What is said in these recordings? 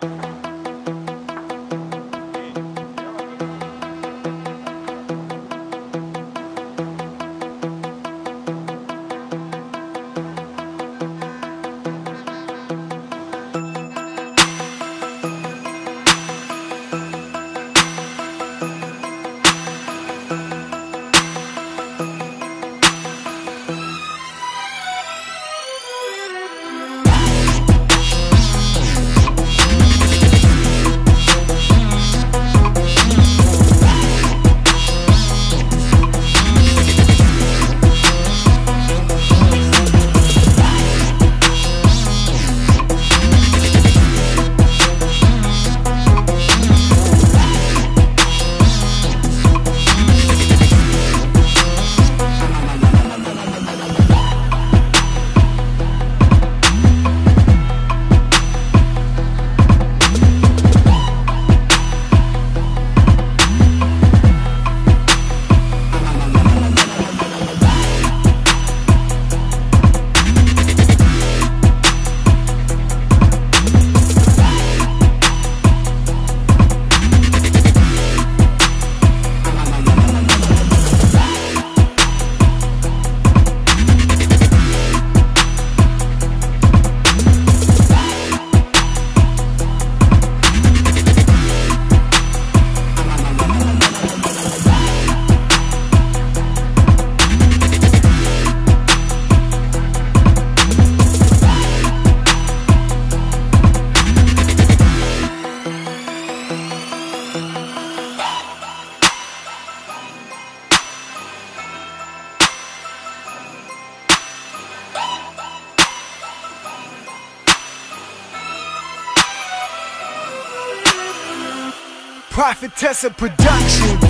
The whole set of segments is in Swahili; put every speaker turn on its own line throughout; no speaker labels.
Prophetessa Productions.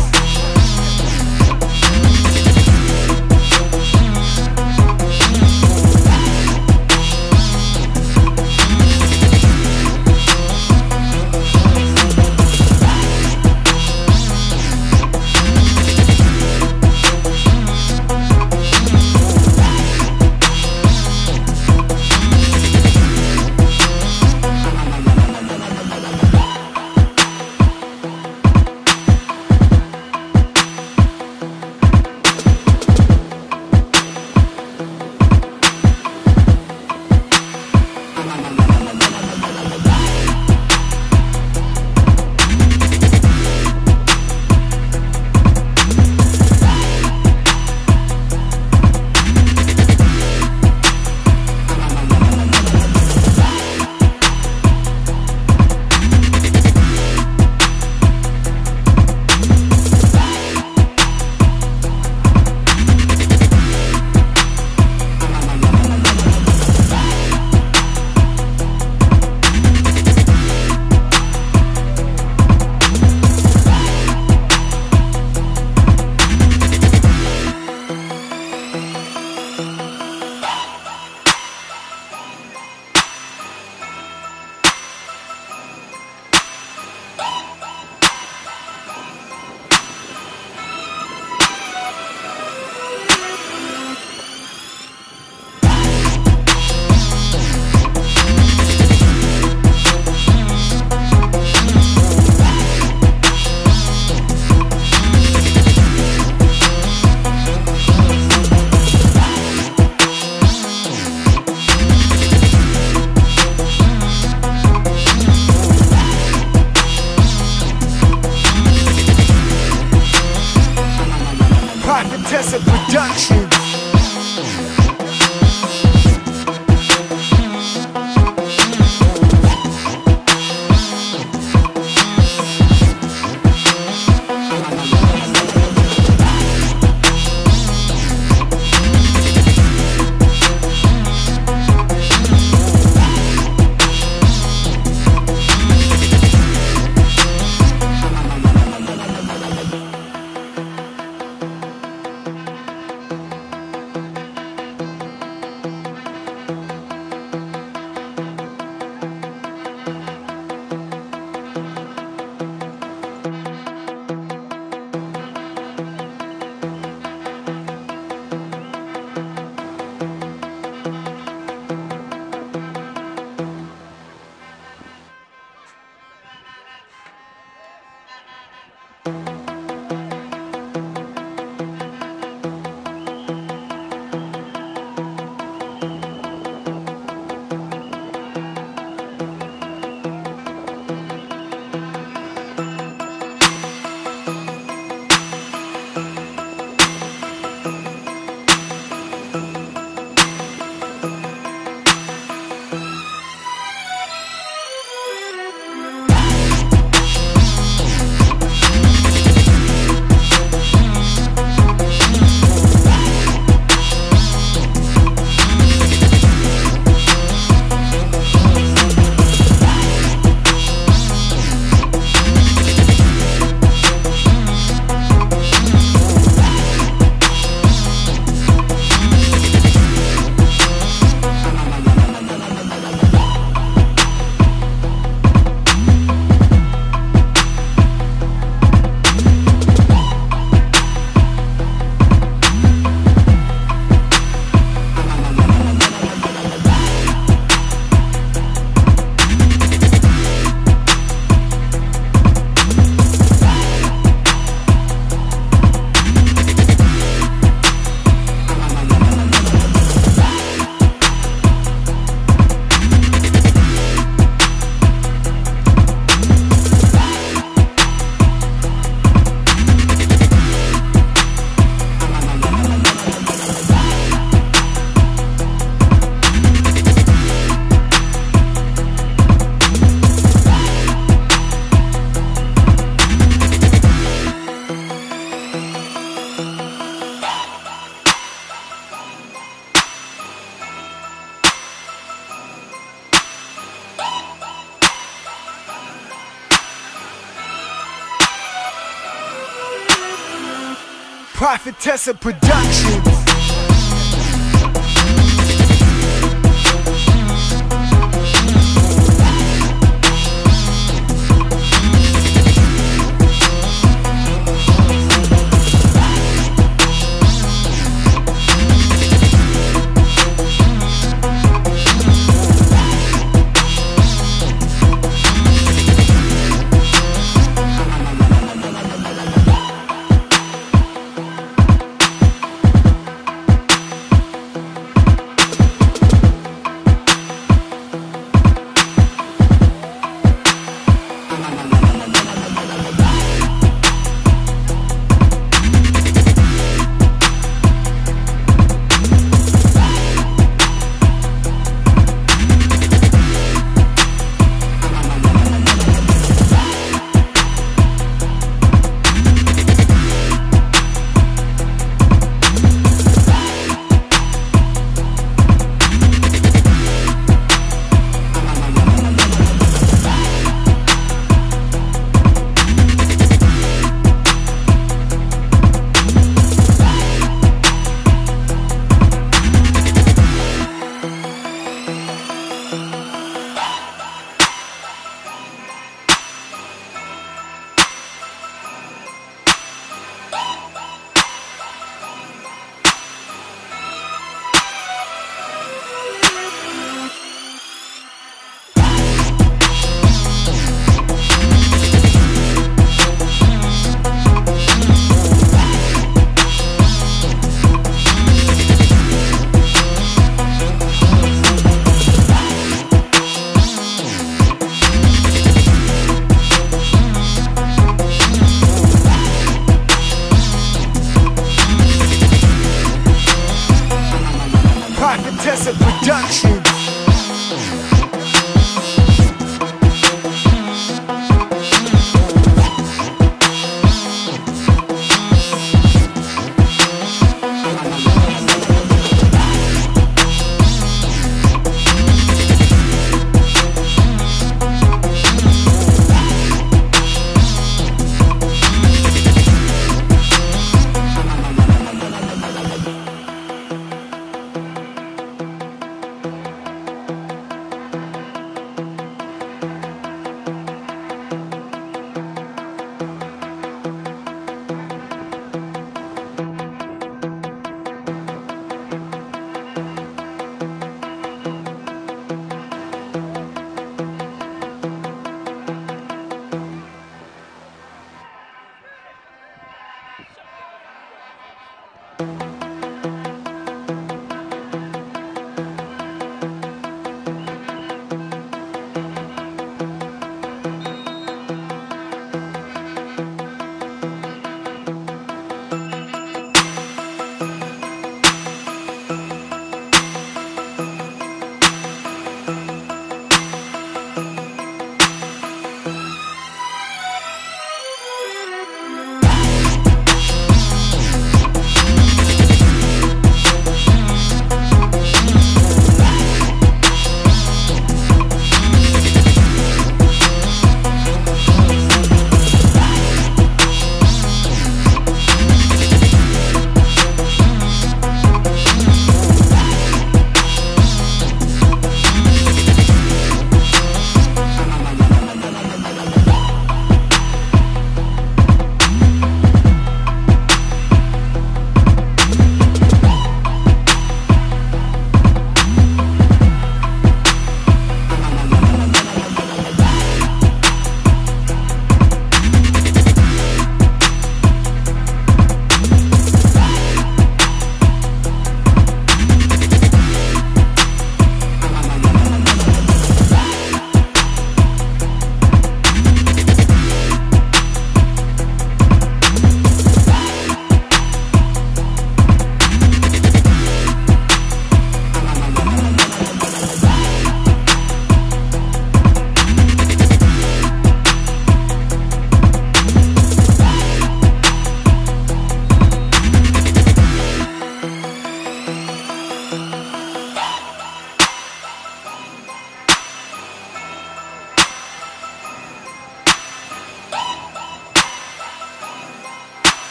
Prophetessa Productions. Prophetessa Productions.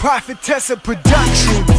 Prophetessa Productions.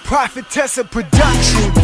Prophetessa Productions.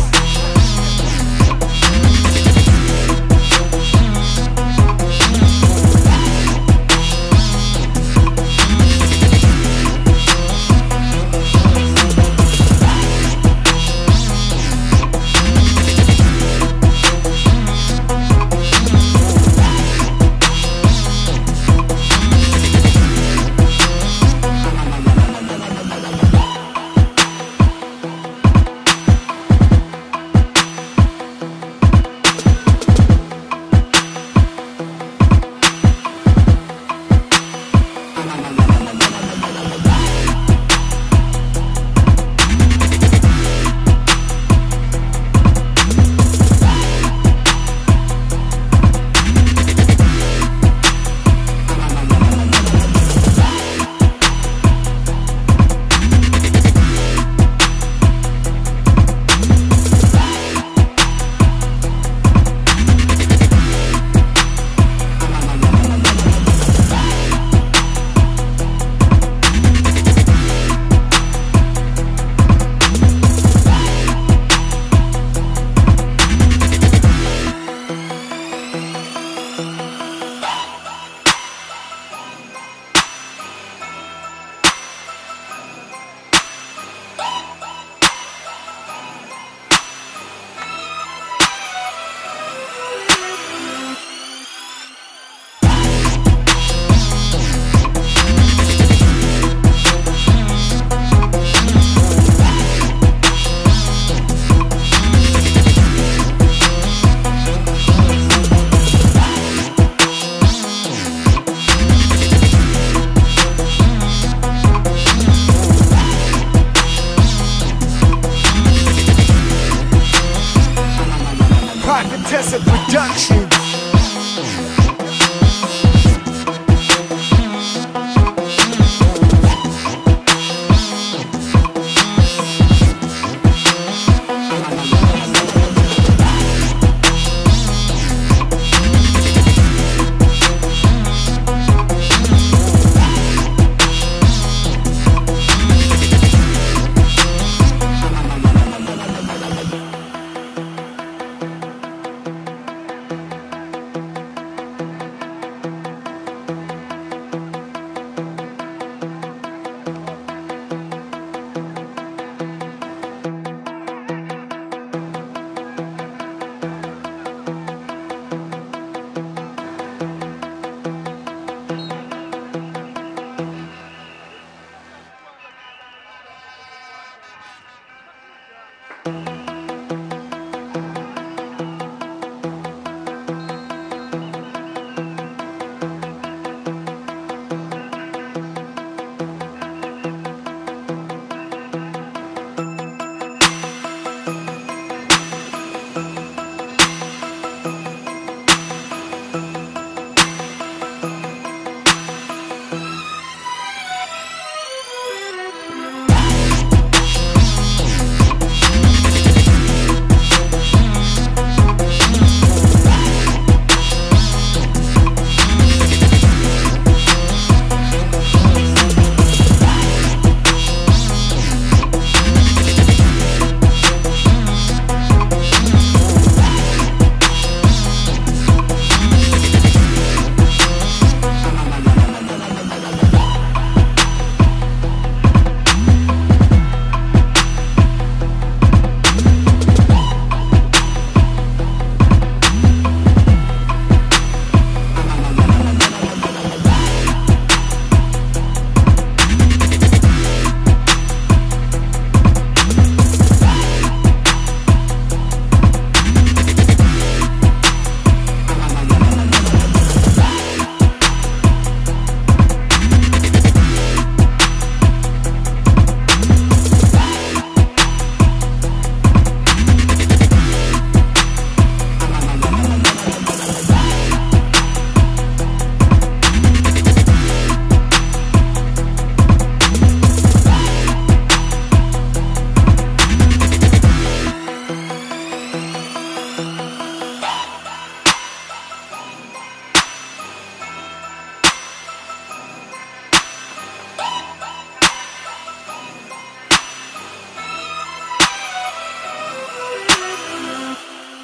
Prophetessa Productions.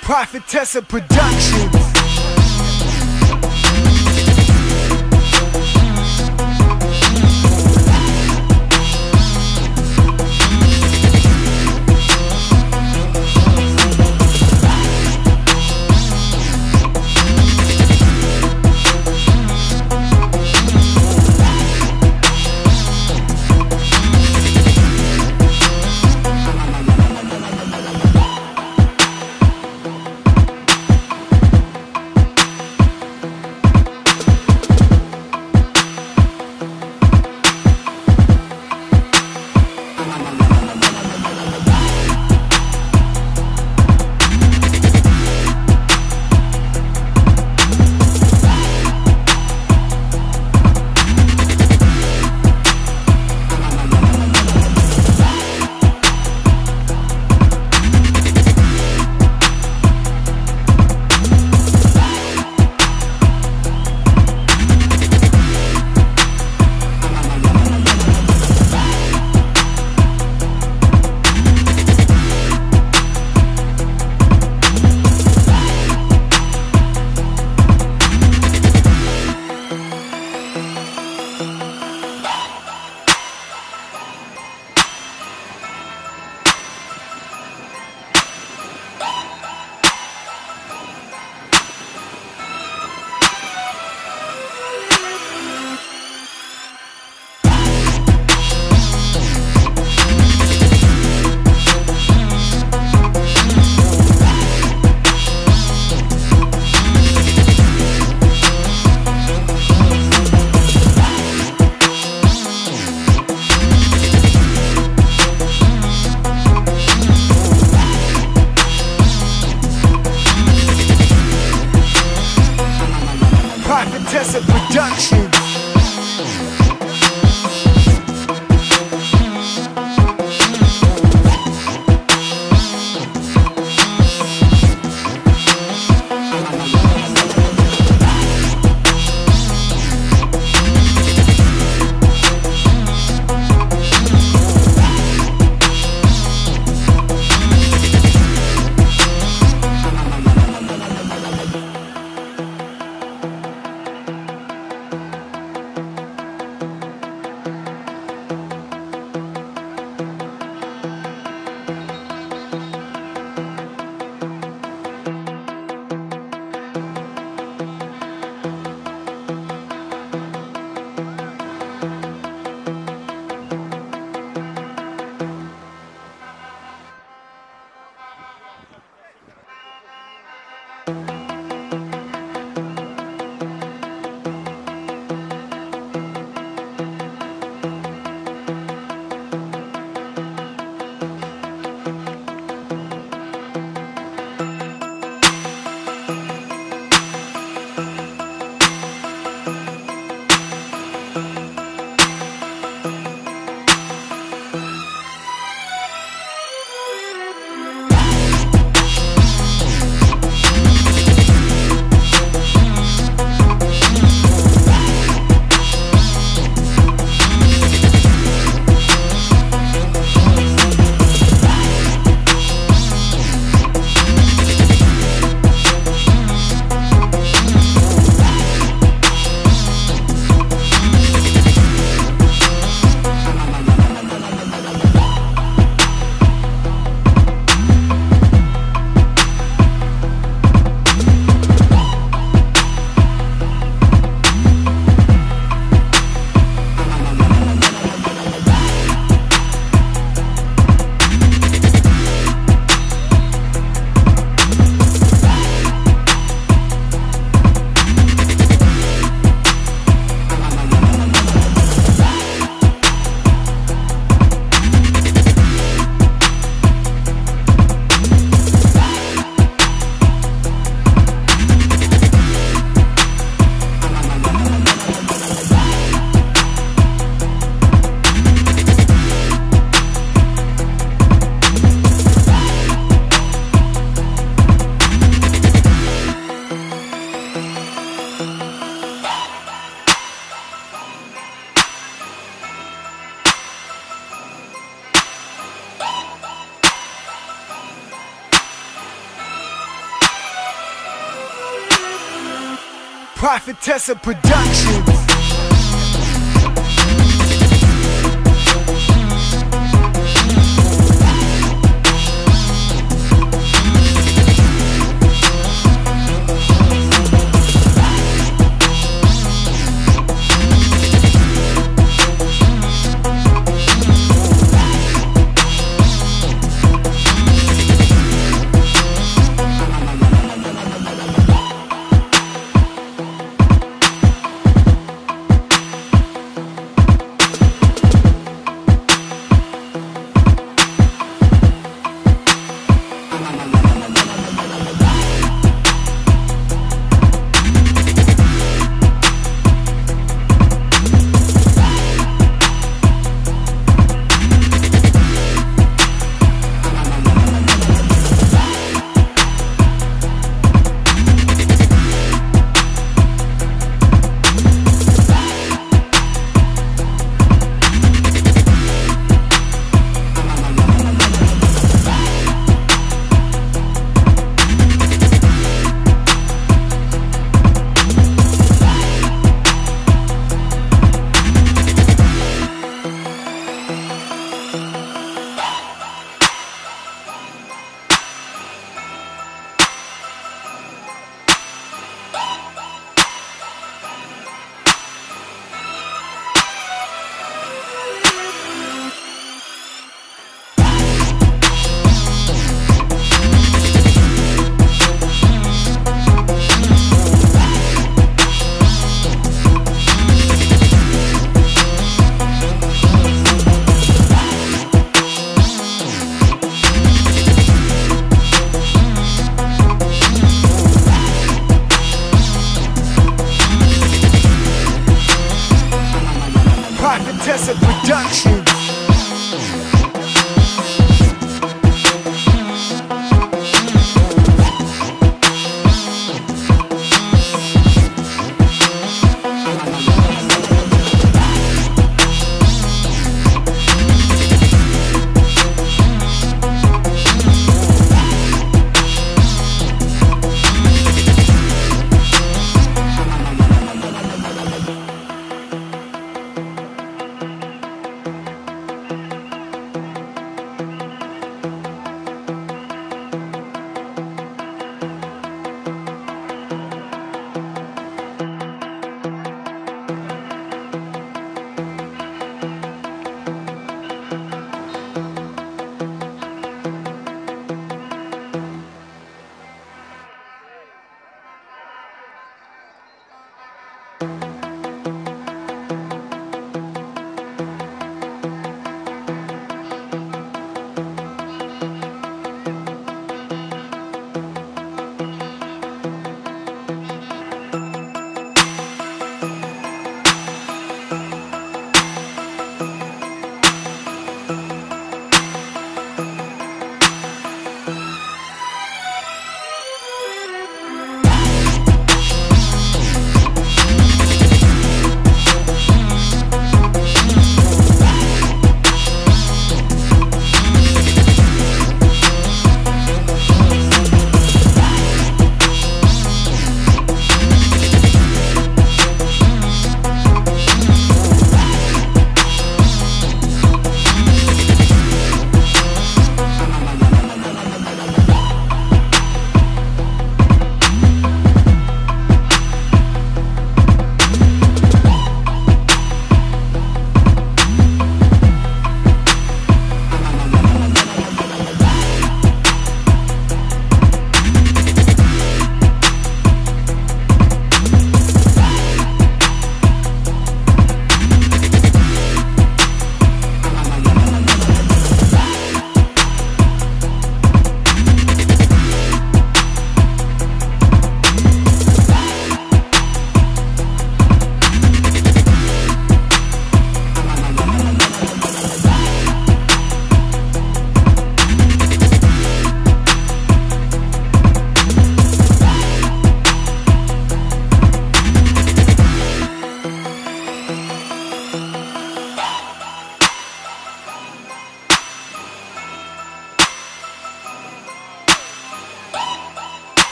Prophetessa Productions. Prophetessa Productions. Prophetessa Production.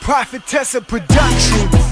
Prophetessa Productions.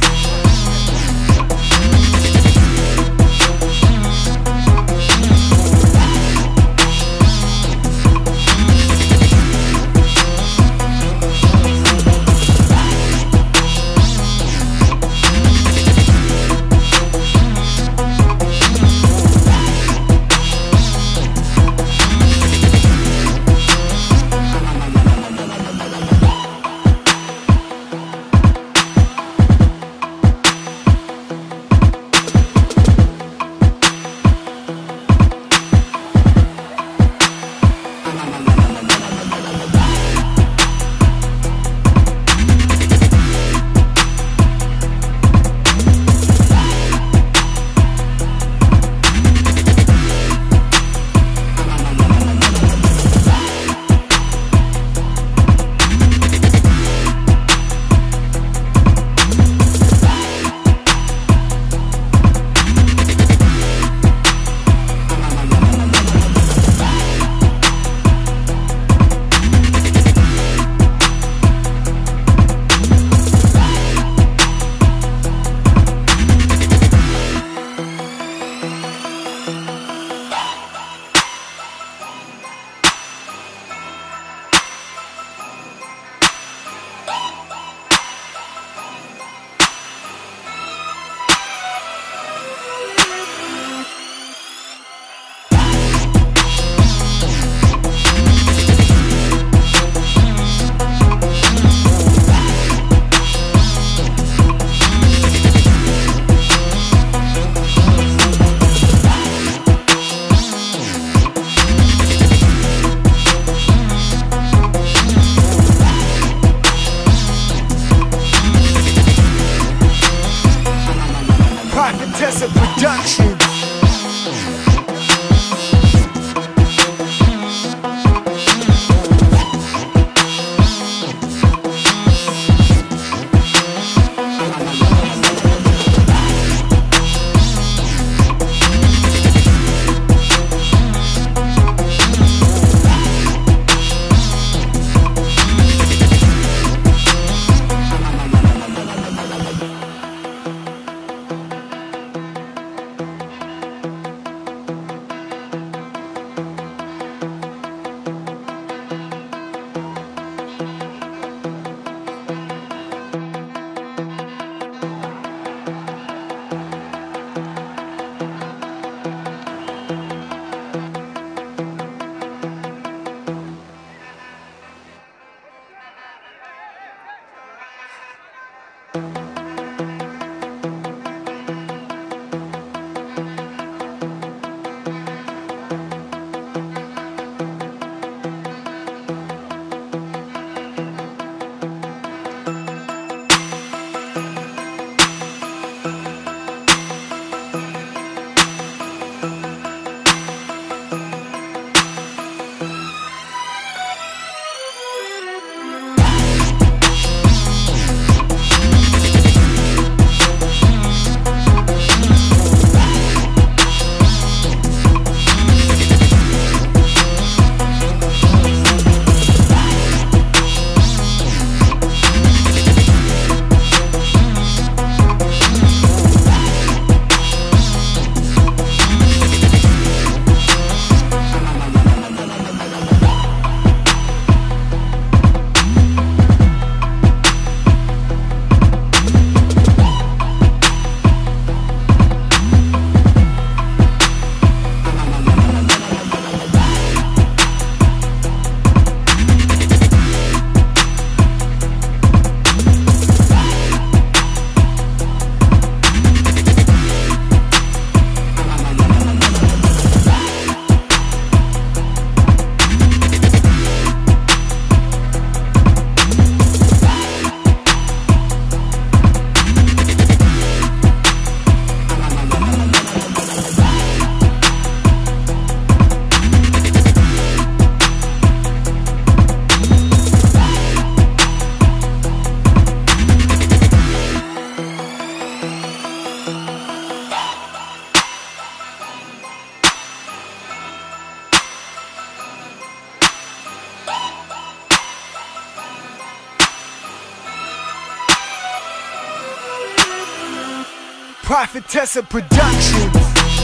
Prophetessa Productions.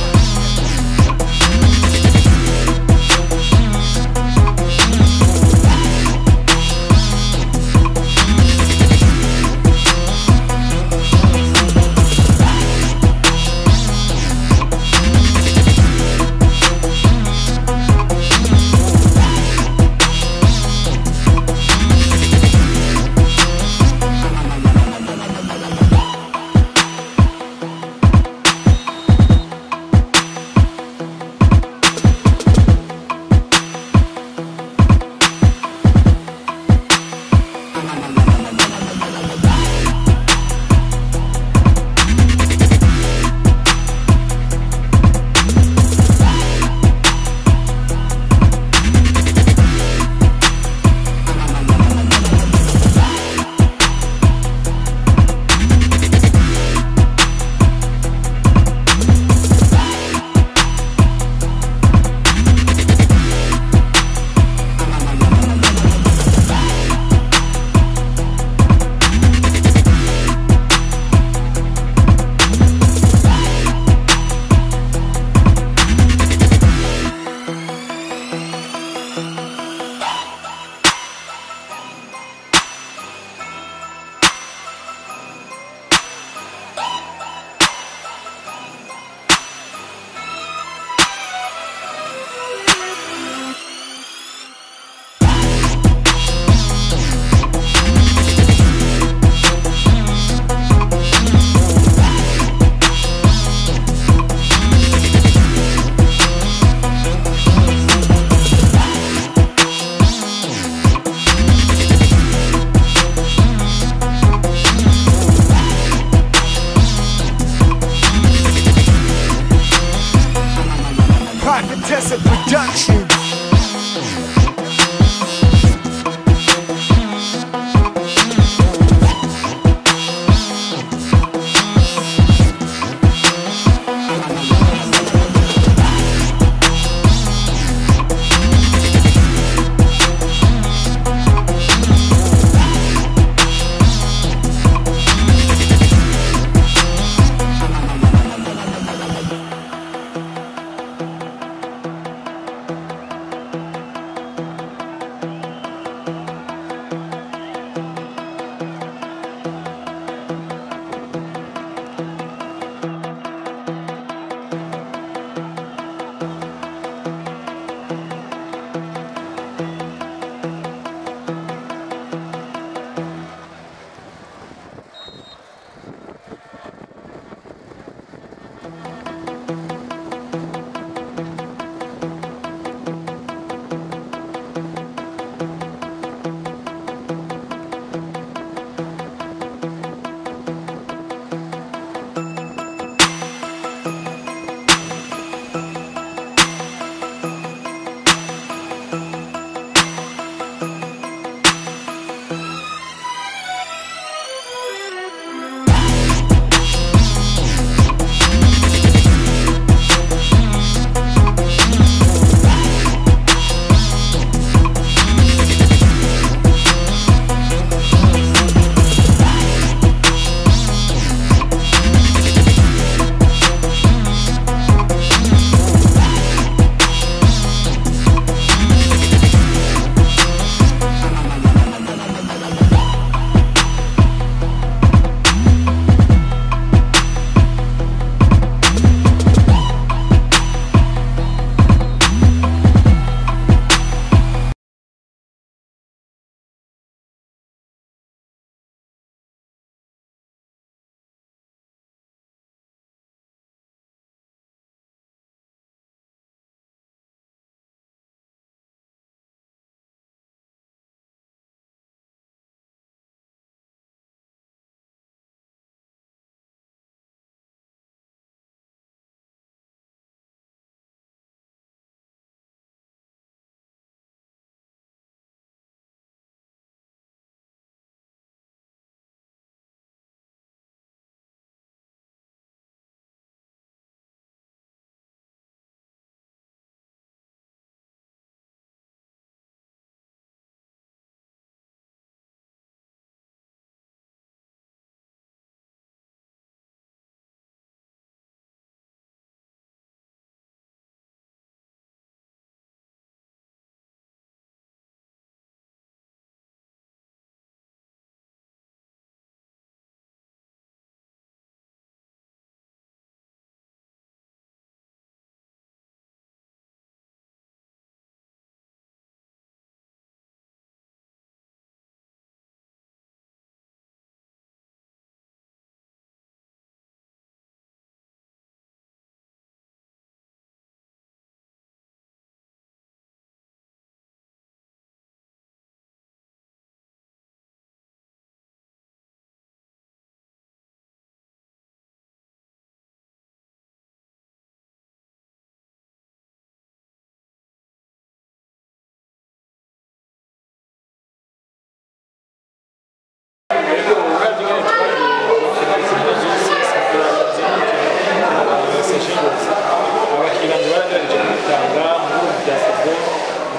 Prophetessa Productions.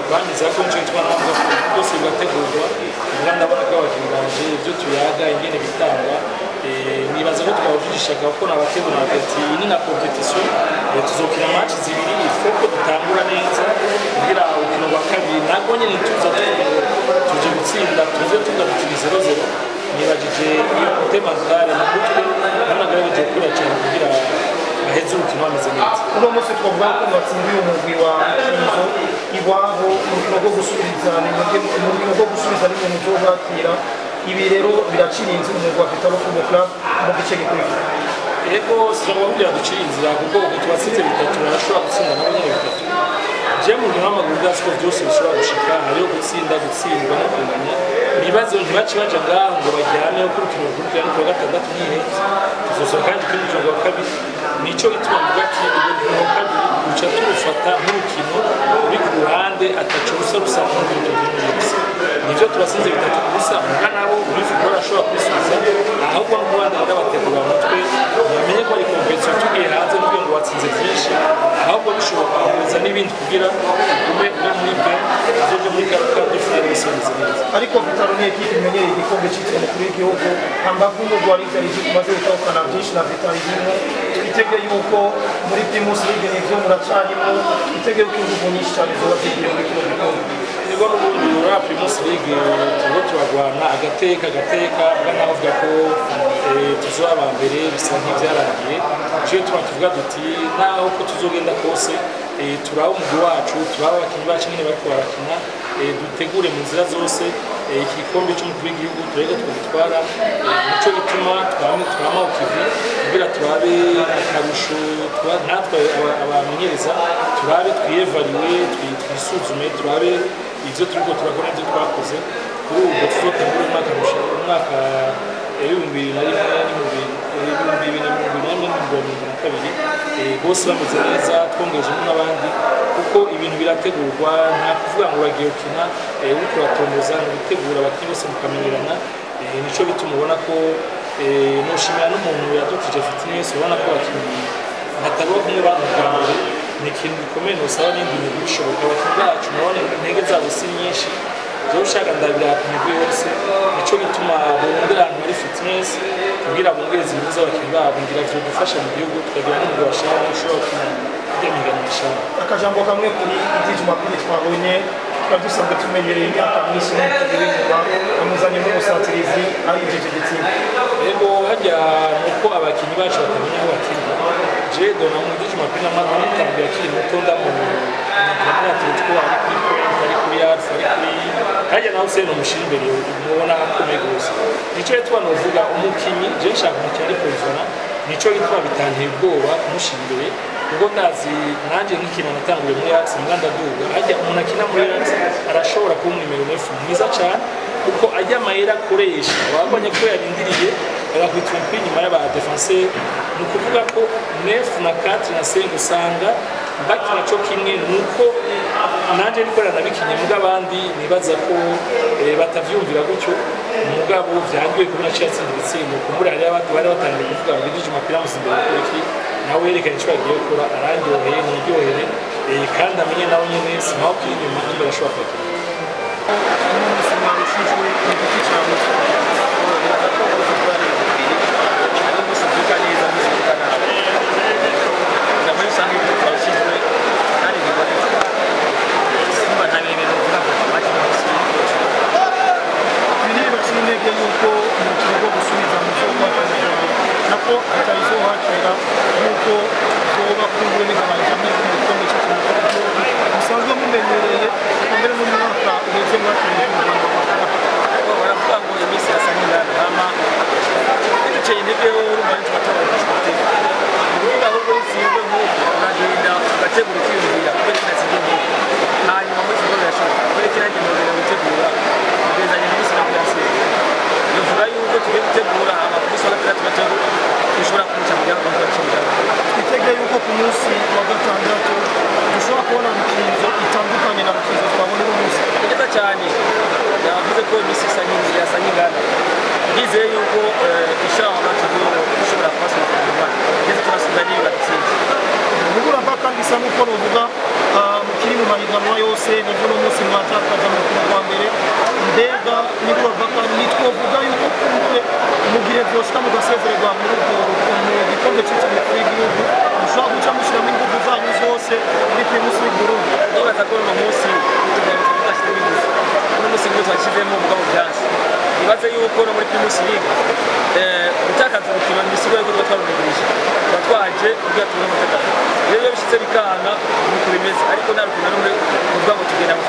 banyuze ko nicyo gituma ntabwo byose bigategurwa ubwo ndabona ko abakinnyi banje ibyo tuyaga ingene bitanga nibaza ko twabujijishaga kuko nabategura ati iyi ni na competition tuzokina match zibiri ifoko dutangura neza kugira urukino rwa kabiri ntabwo nyine tuza tuje gutsinda tuze tugarukira 0-0 nibajije iyo tema zare mu mutwe nanagaragaje kuri cyane kugira aheze urukino ameze neza
uno munsi twavuga ko batsindiye umugwi wa Kizo iwabo mu rukino rwo gusubiza ni mu muzo bakira ibi rero biracira inzira umugwi wa Vitalo Football Club mu gice gikurikira
ego sinababwira ducira inzira kuko tubatsinze bitatu barashobora gutsinda nabo nyine bitatu je mu rwego rw'amaguru gasiko byose bishobora gushika hariyo gutsindwa no kunganya ibibazo ntibaci baja ngaho ngo bajyane ko urukino rw'urukino rwa gatandatu n'ihetse tuzosohoka kandi kuri urukino rwa kabiri nico gituma mvuga ati urukino rwa kabiri duca turufata nk'urukino uri ku ruhande ataco rusa n'urukino rw'umunsi nivyo turasinze bitatu gusa muga nabo uri futbol ashobora kwisubiza ahubwo mu Rwanda ndabategura umutwe bamenye ko ari competition tugiye hanze n'ubwo ngo watsinze byinshi ahubwo bishoboka kuza n'ibindi kugira ume muri pe azoje muri karuka dufite ibisobanuro neza
ariko Vitalo ni ekipe imenyereye igikombe cyitwa kuri igihugu hambavu no Rwanda rimaze gutahukana byinshi na Vitalo irimo twitegeye yuko muri Primus League n'ivyo muracanyemo twitegeye ko ingufu nyinshi cyane zoba zigiye muri kino gikombe
ego n'ubundi ura Primus League tuzo turagwana agateka bwanavuga ko tuzaba mbere bisa nk'ibyarangiye je tuvuga duti naho ko tuzogenda kose turaho umugwi wacu turaho abakinnyi bacu nyine bariko barakina dutegure mu nzira zose iki gikombe cy'umukuru w'igihugu turega twitwara nico gituma twama ukivi kugira turabe akarusho natwe abamenyereza turabe twiyevariwe twisuzume turabe ivyo turiko turakora ivyo twakoze kuri ubu tuzotangura umwaka 2022 bose bameze neza twongeje n'abandi kuko ibintu birategurwa nta kuvuga ngo bagiye gukina uriko uratomboza gutegura abakinnyi bose mukamenyerana nico bituma ubona ko noshimira n'umuntu yadutije fitness ubona ko abakinnyi bataruka kumwe bamugambye ni ikintu gikomeye nosaba n'indi migwi bishoboka abakinnyi bacu nabone intege zabo si nyinshi zo ushaka ndabira ku migwi yose nico gituma bongera ahantu muri fitness kugira bongereze ibibuza abakinnyi babo ngira vyo gufasha mu gihugu tukagira n'umugwi washaka ushobora kudemiganisha
akajambo kamwe kuri idiji makuru twabonye dusanzwe tumenyereye imyaka myinshi n'ibintu bamuzanye n'umusatirizi ari ijeje gitsinda
ego hajya nuko abakinnyi bacu batamenya aho bakinira je dona mu idiji makuru n'amara n'itambira kiri muto ndamuntu n'atletico ari kuri yarfa ari kuri hajya nawe se no mushira imbere mubona akomeye gose nico yitwa novuga umukinyi je nshaka umukinyi ari kwivana nico yitwa bitanteye ubwoba kumushira imbere ubwo ndazi nanjye nk'ikintu natanguye muri Axe muganda duga hajya umuntu akina muri Axe arashobora kuba numero 9 mwiza cyane kuko ajya amayera akoresha wabonye ko yarindiriye agakwita umupira inyuma y'aba defenseur ni ukuvuga ko 9 na 4 na 5 usanga bakina cyo kimwe nuko nanjye nikorana nabikinye mugabandi nibaza ko batavyumvira gutyo mugabo byangiye kubona cyatsinda ibitsinda kumura hari abandi bari batangiye kuvuga ngo idije umupira musimbere kuri iki nawe yerekanye icyo agiye gukora arangyoheye niryohere kandi amenye nawe nyine simaho kiri inyuma imbere ashobora kugira
kandi isa nk'uko ruvuga mukiri mu mahiganwa yose nibwo no munsi twatakaza mu rukino rwa mbere mbega nibura baka nitwovuga yuko kumwe mu gihe byoshika mugasezererwa muri mu gikombe cy'umukuru w'igihugu mushobora guca mushyiramo ingufu zanyu zose muri Primus League Burundi
nibaza ko uno munsi tudashyizemo ingufu uno munsi ngo twashyizemo mugabo byansi nibaze yuko no muri Primus League gutakaza urukino ntibisigaye yuko tuba twarumugurije tuba twaje kugira tubone umutekano iyo bishyitse bikanga nuko bimeze ariko nta rukino rumwe kuvuga ngo tugenda